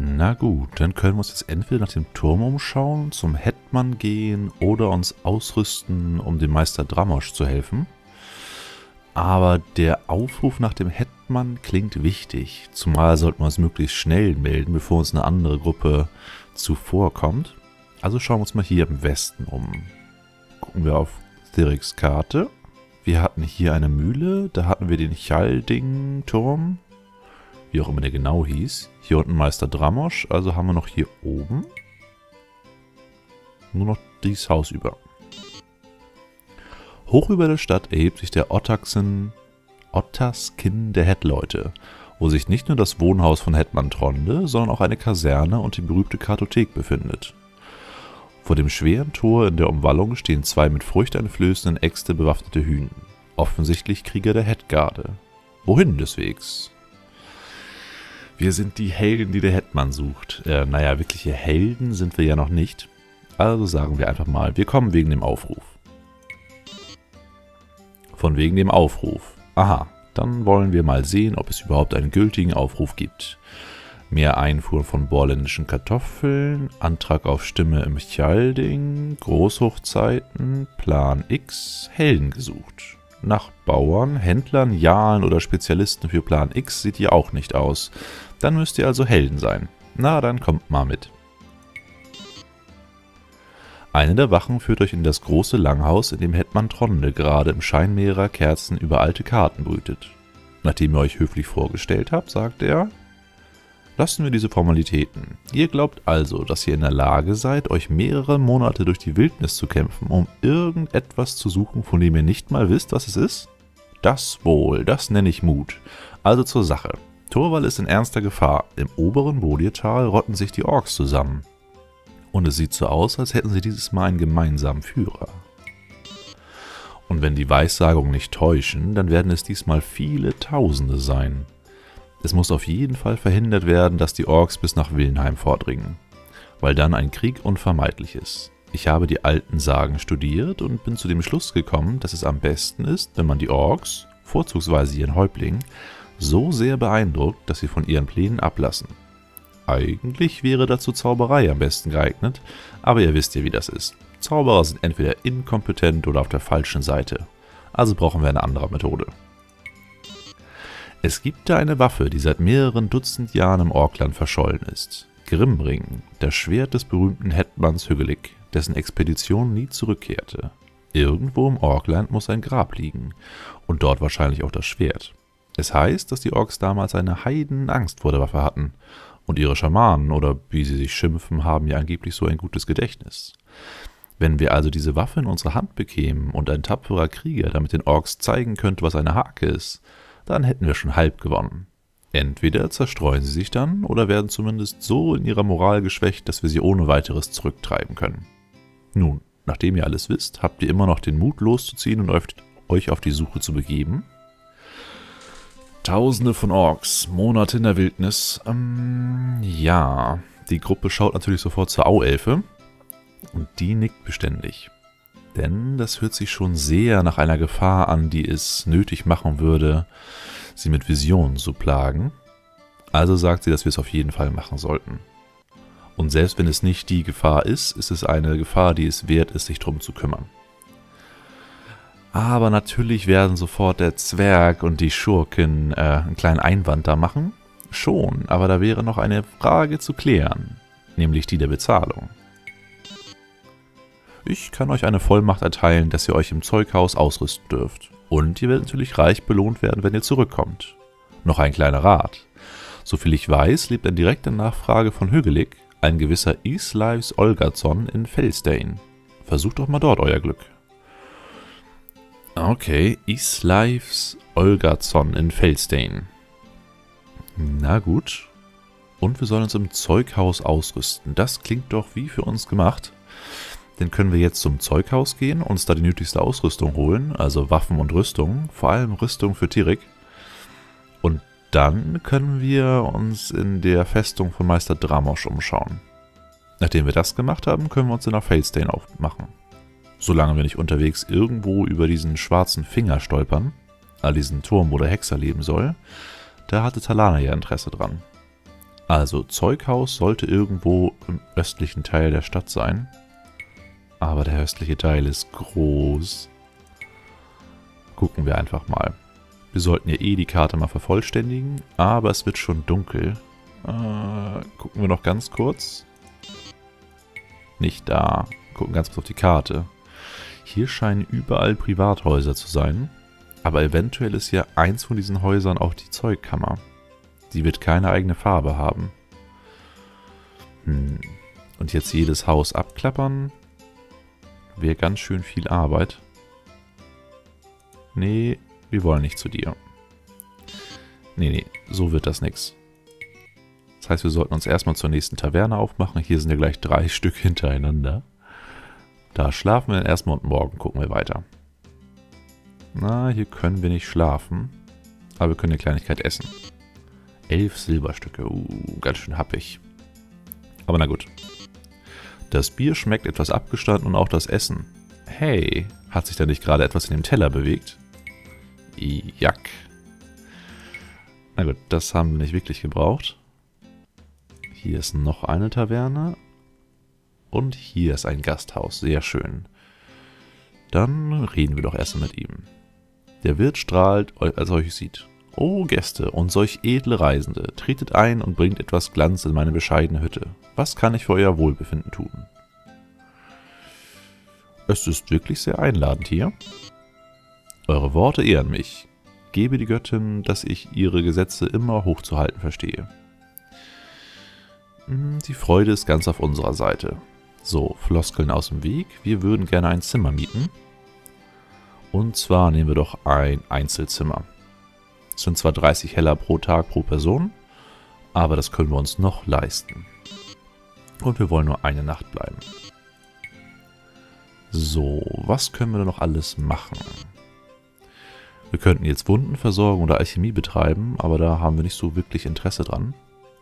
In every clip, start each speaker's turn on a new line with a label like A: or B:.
A: Na gut, dann können wir uns jetzt entweder nach dem Turm umschauen, zum Hetman gehen oder uns ausrüsten, um dem Meister Dramosch zu helfen. Aber der Aufruf nach dem Hetman klingt wichtig, zumal sollten wir uns möglichst schnell melden, bevor uns eine andere Gruppe zuvorkommt. Also schauen wir uns mal hier im Westen um. Gucken wir auf Theriks Karte. Wir hatten hier eine Mühle, da hatten wir den Chalding-Turm, wie auch immer der genau hieß. Hier unten Meister Dramosch, also haben wir noch hier oben nur noch dieses Haus über. Hoch über der Stadt erhebt sich der Otterskin der Hettleute, wo sich nicht nur das Wohnhaus von Hetman Tronde, sondern auch eine Kaserne und die berühmte Kartothek befindet. Vor dem schweren Tor in der Umwallung stehen zwei mit furchteinflößenden Äxte bewaffnete Hünen, offensichtlich Krieger der Hettgarde. Wohin des Wegs? Wir sind die Helden, die der Hetman sucht. Naja, wirkliche Helden sind wir ja noch nicht. Also sagen wir einfach mal, wir kommen wegen dem Aufruf. Von wegen dem Aufruf. Aha, dann wollen wir mal sehen, ob es überhaupt einen gültigen Aufruf gibt. Mehr Einfuhr von borländischen Kartoffeln, Antrag auf Stimme im Chalding, Großhochzeiten, Plan X, Helden gesucht. Nach Bauern, Händlern, Jarlen oder Spezialisten für Plan X sieht ihr auch nicht aus. Dann müsst ihr also Helden sein. Na, dann kommt mal mit. Eine der Wachen führt euch in das große Langhaus, in dem Hetman Tronde gerade im Schein mehrerer Kerzen über alte Karten brütet. Nachdem ihr euch höflich vorgestellt habt, sagt er: Lassen wir diese Formalitäten. Ihr glaubt also, dass ihr in der Lage seid, euch mehrere Monate durch die Wildnis zu kämpfen, um irgendetwas zu suchen, von dem ihr nicht mal wisst, was es ist? Das wohl, das nenne ich Mut. Also zur Sache. Torwall ist in ernster Gefahr. Im oberen Bodiertal rotten sich die Orks zusammen. Und es sieht so aus, als hätten sie dieses Mal einen gemeinsamen Führer. Und wenn die Weissagungen nicht täuschen, dann werden es diesmal viele Tausende sein. Es muss auf jeden Fall verhindert werden, dass die Orks bis nach Wilnheim vordringen, weil dann ein Krieg unvermeidlich ist. Ich habe die alten Sagen studiert und bin zu dem Schluss gekommen, dass es am besten ist, wenn man die Orks, vorzugsweise ihren Häuptling, so sehr beeindruckt, dass sie von ihren Plänen ablassen. Eigentlich wäre dazu Zauberei am besten geeignet, aber ihr wisst ja, wie das ist. Zauberer sind entweder inkompetent oder auf der falschen Seite, also brauchen wir eine andere Methode. Es gibt da eine Waffe, die seit mehreren Dutzend Jahren im Orkland verschollen ist. Grimring, das Schwert des berühmten Hetmans Hyggelik, dessen Expedition nie zurückkehrte. Irgendwo im Orkland muss ein Grab liegen und dort wahrscheinlich auch das Schwert. Es heißt, dass die Orks damals eine Heidenangst vor der Waffe hatten. Und ihre Schamanen, oder wie sie sich schimpfen, haben ja angeblich so ein gutes Gedächtnis. Wenn wir also diese Waffe in unsere Hand bekämen und ein tapferer Krieger damit den Orks zeigen könnte, was eine Hake ist, dann hätten wir schon halb gewonnen. Entweder zerstreuen sie sich dann oder werden zumindest so in ihrer Moral geschwächt, dass wir sie ohne weiteres zurücktreiben können. Nun, nachdem ihr alles wisst, habt ihr immer noch den Mut loszuziehen und euch auf die Suche zu begeben? Tausende von Orks, Monate in der Wildnis. Ja, die Gruppe schaut natürlich sofort zur Auelfe und die nickt beständig. Denn das hört sich schon sehr nach einer Gefahr an, die es nötig machen würde, sie mit Visionen zu plagen. Also sagt sie, dass wir es auf jeden Fall machen sollten. Und selbst wenn es nicht die Gefahr ist, ist es eine Gefahr, die es wert ist, sich drum zu kümmern. Aber natürlich werden sofort der Zwerg und die Schurken einen kleinen Einwand da machen. Schon, aber da wäre noch eine Frage zu klären, nämlich die der Bezahlung. Ich kann euch eine Vollmacht erteilen, dass ihr euch im Zeughaus ausrüsten dürft. Und ihr werdet natürlich reich belohnt werden, wenn ihr zurückkommt. Noch ein kleiner Rat. Soviel ich weiß, lebt in direkter Nachfrage von Hyggelik ein gewisser Isleifs Olgason in Felsdane. Versucht doch mal dort euer Glück. Okay, Isleifs Olgason in Felsdane. Na gut. Und wir sollen uns im Zeughaus ausrüsten. Das klingt doch wie für uns gemacht. Dann können wir jetzt zum Zeughaus gehen, uns da die nötigste Ausrüstung holen, also Waffen und Rüstung, vor allem Rüstung für Thirik. Und dann können wir uns in der Festung von Meister Dramosch umschauen. Nachdem wir das gemacht haben, können wir uns dann nach Felsdane aufmachen. Solange wir nicht unterwegs irgendwo über diesen schwarzen Finger stolpern, diesen Turm, wo der Hexer leben soll, da hatte Talana ja Interesse dran. Also Zeughaus sollte irgendwo im östlichen Teil der Stadt sein. Aber der östliche Teil ist groß. Gucken wir einfach mal. Wir sollten ja eh die Karte mal vervollständigen, aber es wird schon dunkel. Gucken wir noch ganz kurz. Nicht da. Gucken ganz kurz auf die Karte. Hier scheinen überall Privathäuser zu sein. Aber eventuell ist ja eins von diesen Häusern auch die Zeugkammer. Die wird keine eigene Farbe haben. Und jetzt jedes Haus abklappern. Wäre ganz schön viel Arbeit. Nee, wir wollen nicht zu dir. Nee, so wird das nix. Das heißt, wir sollten uns erstmal zur nächsten Taverne aufmachen. Hier sind ja gleich 3 Stück hintereinander. Da schlafen wir dann erstmal und morgen gucken wir weiter. Na, hier können wir nicht schlafen. Aber wir können eine Kleinigkeit essen. 11 Silberstücke. Ganz schön happig. Aber na gut. Das Bier schmeckt etwas abgestanden und auch das Essen. Hey, hat sich da nicht gerade etwas in dem Teller bewegt? Jack. Na gut, das haben wir nicht wirklich gebraucht. Hier ist noch eine Taverne. Und hier ist ein Gasthaus. Sehr schön. Dann reden wir doch erst mit ihm. Der Wirt strahlt, als er euch sieht. Oh Gäste und solch edle Reisende, tretet ein und bringt etwas Glanz in meine bescheidene Hütte. Was kann ich für euer Wohlbefinden tun? Es ist wirklich sehr einladend hier. Eure Worte ehren mich. Gebe die Göttin, dass ich ihre Gesetze immer hochzuhalten verstehe. Die Freude ist ganz auf unserer Seite. So, Floskeln aus dem Weg. Wir würden gerne ein Zimmer mieten. Und zwar nehmen wir doch ein Einzelzimmer. Es sind zwar 30 Heller pro Tag pro Person, aber das können wir uns noch leisten. Und wir wollen nur eine Nacht bleiben. So, was können wir denn noch alles machen? Wir könnten jetzt Wunden versorgen oder Alchemie betreiben, aber da haben wir nicht so wirklich Interesse dran.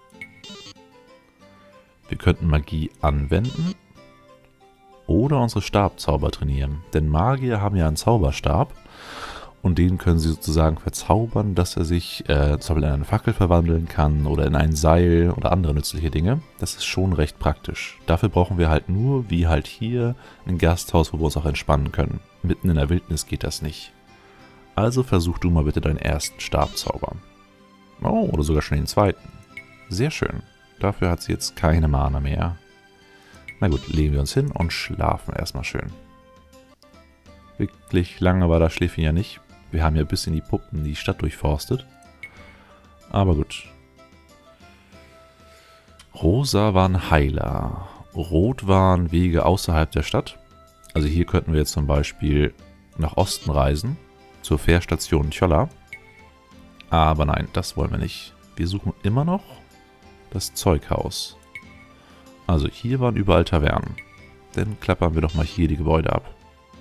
A: Wir könnten Magie anwenden oder unsere Stabzauber trainieren. Denn Magier haben ja einen Zauberstab und den können sie sozusagen verzaubern, dass er sich zum Beispiel in eine Fackel verwandeln kann oder in ein Seil oder andere nützliche Dinge. Das ist schon recht praktisch. Dafür brauchen wir halt nur, wie halt hier, ein Gasthaus, wo wir uns auch entspannen können. Mitten in der Wildnis geht das nicht. Also versuch du mal bitte deinen ersten Stabzauber. Oh, oder sogar schon den zweiten. Sehr schön. Dafür hat sie jetzt keine Mana mehr. Na gut, legen wir uns hin und schlafen erstmal schön. Wirklich lange war das Schläfchen ja nicht. Wir haben ja bis in die Puppen die Stadt durchforstet. Aber gut. Rosa waren Heiler. Rot waren Wege außerhalb der Stadt. Also hier könnten wir jetzt zum Beispiel nach Osten reisen. Zur Fährstation Cholla. Aber nein, das wollen wir nicht. Wir suchen immer noch das Zeughaus. Also hier waren überall Tavernen. Dann klappern wir doch mal hier die Gebäude ab.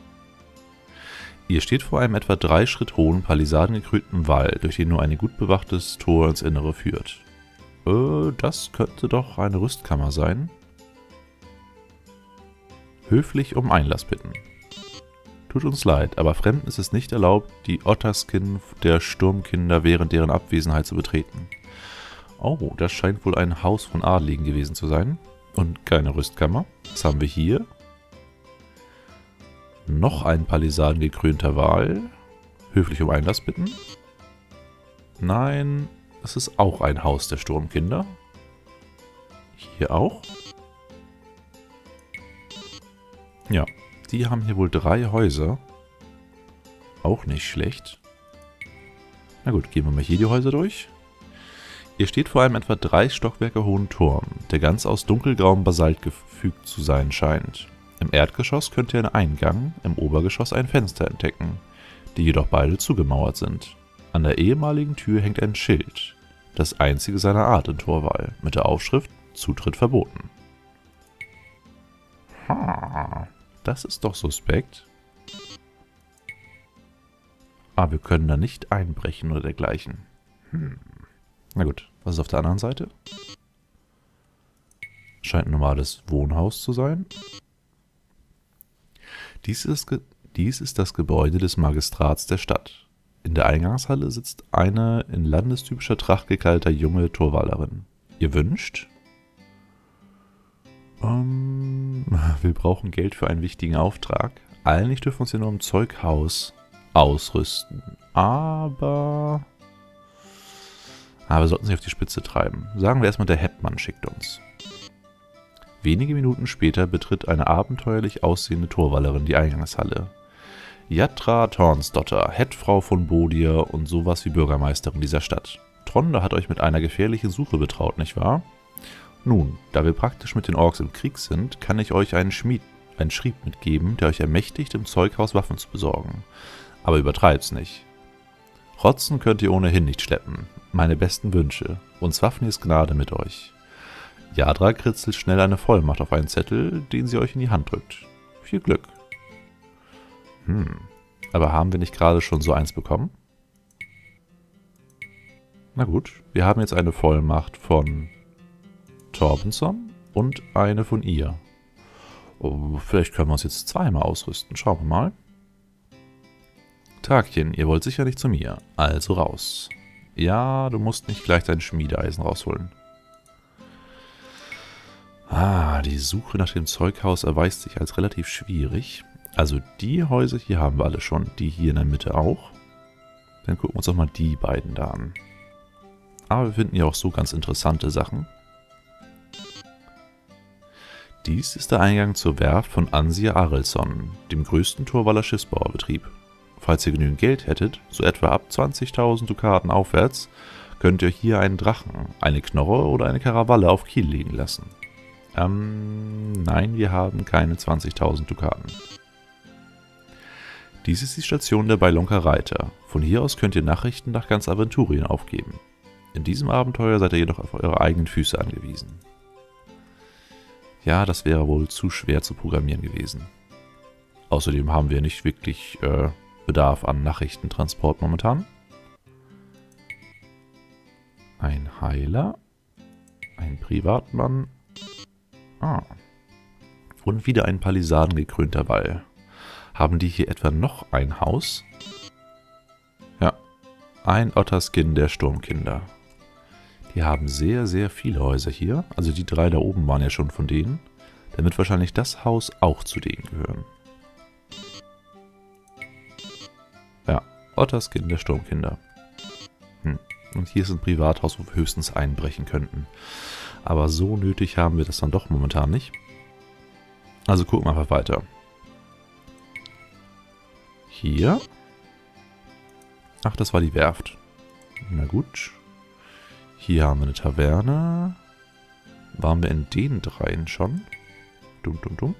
A: Ihr steht vor einem etwa 3 Schritt hohen, palisadengekrönten Wall, durch den nur ein gut bewachtes Tor ins Innere führt. Das könnte doch eine Rüstkammer sein. Höflich um Einlass bitten. Tut uns leid, aber Fremden ist es nicht erlaubt, die Otterskin der Sturmkinder während deren Abwesenheit zu betreten. Oh, das scheint wohl ein Haus von Adligen gewesen zu sein. Und keine Rüstkammer. Was haben wir hier? Noch ein palisadengekrönter Wal. Höflich um Einlass bitten. Nein, es ist auch ein Haus der Sturmkinder. Hier auch. Ja, die haben hier wohl 3 Häuser. Auch nicht schlecht. Na gut, gehen wir mal hier die Häuser durch. Ihr steht vor einem etwa 3 Stockwerke hohen Turm, der ganz aus dunkelgrauem Basalt gefügt zu sein scheint. Im Erdgeschoss könnt ihr einen Eingang, im Obergeschoss ein Fenster entdecken, die jedoch beide zugemauert sind. An der ehemaligen Tür hängt ein Schild, das einzige seiner Art in Torwall, mit der Aufschrift Zutritt verboten. Das ist doch suspekt. Aber wir können da nicht einbrechen oder dergleichen. Na gut, was ist auf der anderen Seite? Scheint ein normales Wohnhaus zu sein. Dies ist das Gebäude des Magistrats der Stadt. In der Eingangshalle sitzt eine in landestypischer Tracht gekleideter junge Torwallerin. Ihr wünscht? Wir brauchen Geld für einen wichtigen Auftrag. Eigentlich dürfen wir uns ja nur im Zeughaus ausrüsten. Aber wir sollten es nicht auf die Spitze treiben. Sagen wir erstmal, der Hetman schickt uns. Wenige Minuten später betritt eine abenteuerlich aussehende Torwallerin die Eingangshalle. Jatra Tornsdotter, Hettfrau von Bodier und sowas wie Bürgermeisterin dieser Stadt. Tronde hat euch mit einer gefährlichen Suche betraut, nicht wahr? Nun, da wir praktisch mit den Orks im Krieg sind, kann ich euch einen Schrieb mitgeben, der euch ermächtigt, im Zeughaus Waffen zu besorgen. Aber übertreibt's nicht. Rotzen könnt ihr ohnehin nicht schleppen. Meine besten Wünsche. Und Swafnirs Gnade mit euch. Jadra kritzelt schnell eine Vollmacht auf einen Zettel, den sie euch in die Hand drückt. Viel Glück. Aber haben wir nicht gerade schon so eins bekommen? Na gut, wir haben jetzt eine Vollmacht von Torbenson und eine von ihr. Oh, vielleicht können wir uns jetzt zweimal ausrüsten. Schauen wir mal. Tagchen, ihr wollt sicher nicht zu mir. Also raus. Ja, du musst nicht gleich dein Schmiedeeisen rausholen. Die Suche nach dem Zeughaus erweist sich als relativ schwierig. Also die Häuser hier haben wir alle schon. Die hier in der Mitte auch. Dann gucken wir uns doch mal die beiden da an. Aber wir finden ja auch so ganz interessante Sachen. Dies ist der Eingang zur Werft von Ansir Arelsson, dem größten Torwaller Schiffsbauerbetrieb. Falls ihr genügend Geld hättet, so etwa ab 20.000 Dukaten aufwärts, könnt ihr hier einen Drachen, eine Knorre oder eine Karawalle auf Kiel legen lassen. Nein, wir haben keine 20.000 Dukaten. Dies ist die Station der Bailonker Reiter. Von hier aus könnt ihr Nachrichten nach ganz Aventurien aufgeben. In diesem Abenteuer seid ihr jedoch auf eure eigenen Füße angewiesen. Ja, das wäre wohl zu schwer zu programmieren gewesen. Außerdem haben wir nicht wirklich Bedarf an Nachrichtentransport momentan. Ein Heiler. Ein Privatmann. Und wieder ein palisadengekrönter Wall. Haben die hier etwa noch ein Haus? Ja. Ein Otterskin der Sturmkinder. Die haben sehr, sehr viele Häuser hier. Also die drei da oben waren ja schon von denen. Dann wird wahrscheinlich das Haus auch zu denen gehören. Ja, Otterskin der Sturmkinder. Und hier ist ein Privathaus, wo wir höchstens einbrechen könnten. Aber so nötig haben wir das dann doch momentan nicht. Also gucken wir einfach weiter. Hier. Ach, das war die Werft. Na gut. Hier haben wir eine Taverne. Waren wir in den dreien schon? Dumm.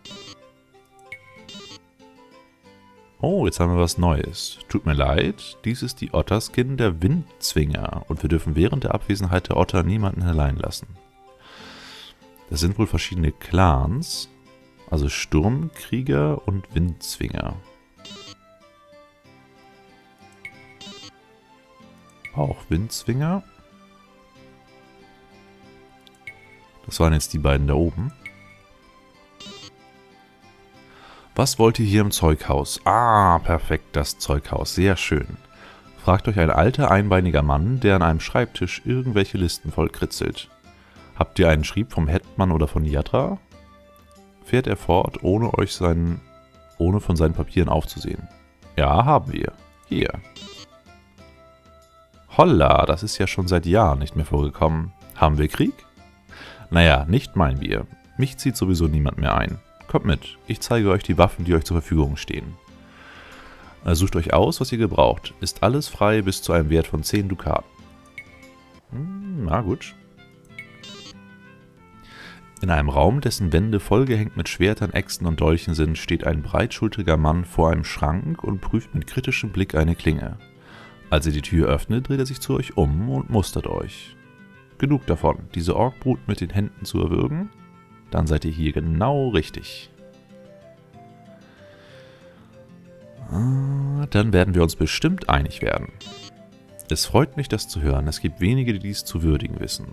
A: Oh, jetzt haben wir was Neues. Tut mir leid, dies ist die Otterskin der Windzwinger und wir dürfen während der Abwesenheit der Otter niemanden allein lassen. Das sind wohl verschiedene Clans, also Sturmkrieger und Windzwinger. Auch Windzwinger. Das waren jetzt die beiden da oben. Was wollt ihr hier im Zeughaus? Ah, perfekt, das Zeughaus. Sehr schön. Fragt euch ein alter, einbeiniger Mann, der an einem Schreibtisch irgendwelche Listen voll kritzelt. Habt ihr einen Schrieb vom Hetman oder von Jatra? Fährt er fort, ohne von seinen Papieren aufzusehen? Ja, haben wir. Hier. Holla, das ist ja schon seit Jahren nicht mehr vorgekommen. Haben wir Krieg? Naja, nicht mein Bier. Mich zieht sowieso niemand mehr ein. Kommt mit, ich zeige euch die Waffen, die euch zur Verfügung stehen. Sucht euch aus, was ihr gebraucht. Ist alles frei bis zu einem Wert von 10 Dukaten. Na gut. In einem Raum, dessen Wände vollgehängt mit Schwertern, Äxten und Dolchen sind, steht ein breitschultriger Mann vor einem Schrank und prüft mit kritischem Blick eine Klinge. Als er die Tür öffnet, dreht er sich zu euch um und mustert euch. Genug davon, diese Orkbrut mit den Händen zu erwürgen? Dann seid ihr hier genau richtig. Dann werden wir uns bestimmt einig werden. Es freut mich, das zu hören. Es gibt wenige, die dies zu würdigen wissen.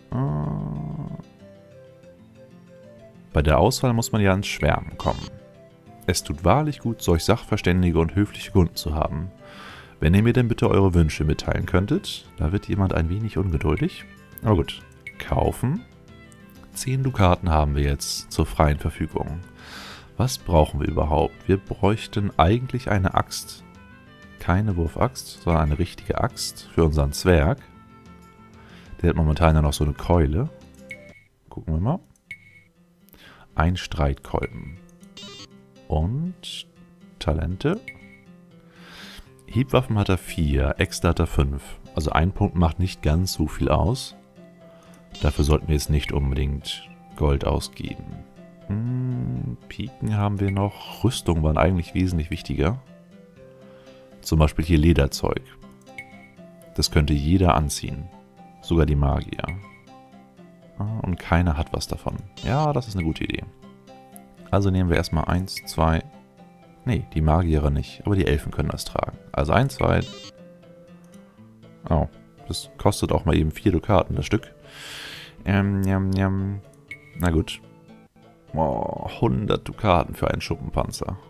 A: Bei der Auswahl muss man ja ins Schwärmen kommen. Es tut wahrlich gut, solch sachverständige und höfliche Kunden zu haben. Wenn ihr mir denn bitte eure Wünsche mitteilen könntet. Da wird jemand ein wenig ungeduldig. Aber gut, kaufen. 10 Dukaten haben wir jetzt zur freien Verfügung. Was brauchen wir überhaupt? Wir bräuchten eigentlich eine Axt. Keine Wurfaxt, sondern eine richtige Axt für unseren Zwerg. Der hat momentan ja noch so eine Keule. Gucken wir mal. Ein Streitkolben. Und Talente. Hiebwaffen hat er 4, Äxte hat er 5. Also ein Punkt macht nicht ganz so viel aus. Dafür sollten wir jetzt nicht unbedingt Gold ausgeben. Piken haben wir noch. Rüstung waren eigentlich wesentlich wichtiger. Zum Beispiel hier Lederzeug. Das könnte jeder anziehen. Sogar die Magier. Und keiner hat was davon. Ja, das ist eine gute Idee. Also nehmen wir erstmal 1, 2... Nee, die Magiere nicht, aber die Elfen können das tragen. Also 1, 2... Oh, das kostet auch mal eben 4 Dukaten das Stück. Na gut. Oh, 100 Dukaten für einen Schuppenpanzer.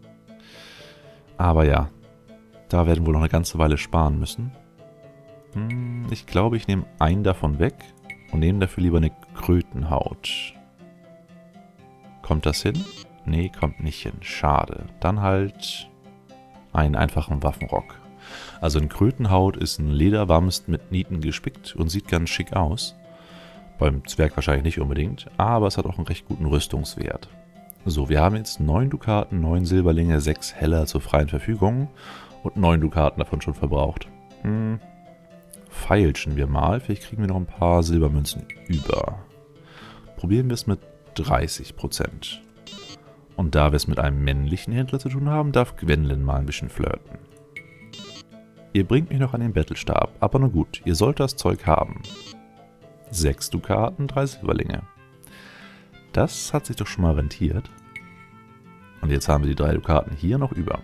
A: Aber ja, da werden wir wohl noch eine ganze Weile sparen müssen. Ich glaube, ich nehme einen davon weg und nehme dafür lieber eine Krötenhaut. Kommt das hin? Nee, kommt nicht hin. Schade. Dann halt einen einfachen Waffenrock. Also ein Krötenhaut ist ein Lederwams mit Nieten gespickt und sieht ganz schick aus. Beim Zwerg wahrscheinlich nicht unbedingt, aber es hat auch einen recht guten Rüstungswert. So, wir haben jetzt 9 Dukaten, 9 Silberlinge, 6 Heller zur freien Verfügung und 9 Dukaten davon schon verbraucht. Feilschen wir mal, vielleicht kriegen wir noch ein paar Silbermünzen über. Probieren wir es mit 30%. Und da wir es mit einem männlichen Händler zu tun haben, darf Gwendolyn mal ein bisschen flirten. Ihr bringt mich noch an den Bettelstab, aber nur gut, ihr sollt das Zeug haben. 6 Dukaten, 3 Silberlinge. Das hat sich doch schon mal rentiert. Und jetzt haben wir die 3 Dukaten hier noch über.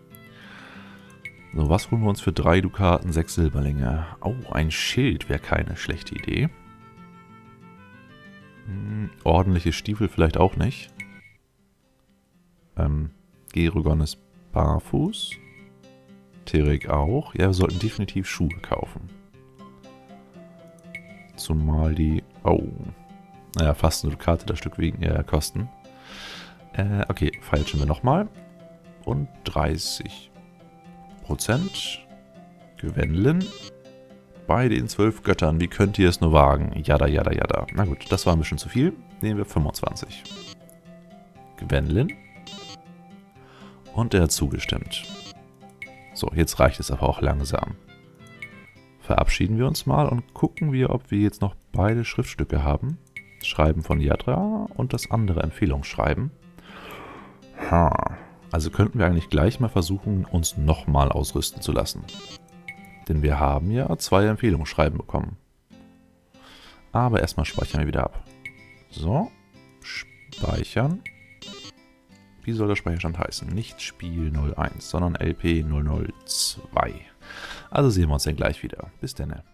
A: So, was holen wir uns für 3 Dukaten, 6 Silberlinge? Oh, ein Schild wäre keine schlechte Idee. Ordentliche Stiefel vielleicht auch nicht. Gerugon ist barfuß. Terek auch. Ja, wir sollten definitiv Schuhe kaufen. Zumal die... Oh. Naja, fast eine Dukate das Stück wegen ihrer Kosten. Okay, feilschen wir nochmal. Und 30%. Gwendolyn. Bei den 12 Göttern, wie könnt ihr es nur wagen? Jada, jada, jada. Na gut, das war ein bisschen zu viel. Nehmen wir 25. Gwendolyn. Und er hat zugestimmt. So, jetzt reicht es aber auch langsam. Verabschieden wir uns mal und gucken wir, ob wir jetzt noch beide Schriftstücke haben. Schreiben von Jadra und das andere Empfehlungsschreiben. Also könnten wir eigentlich gleich mal versuchen, uns nochmal ausrüsten zu lassen. Denn wir haben ja 2 Empfehlungsschreiben bekommen. Aber erstmal speichern wir wieder ab. So, speichern. Wie soll der Speicherstand heißen? Nicht Spiel 01, sondern LP 002. Also sehen wir uns dann gleich wieder. Bis dann.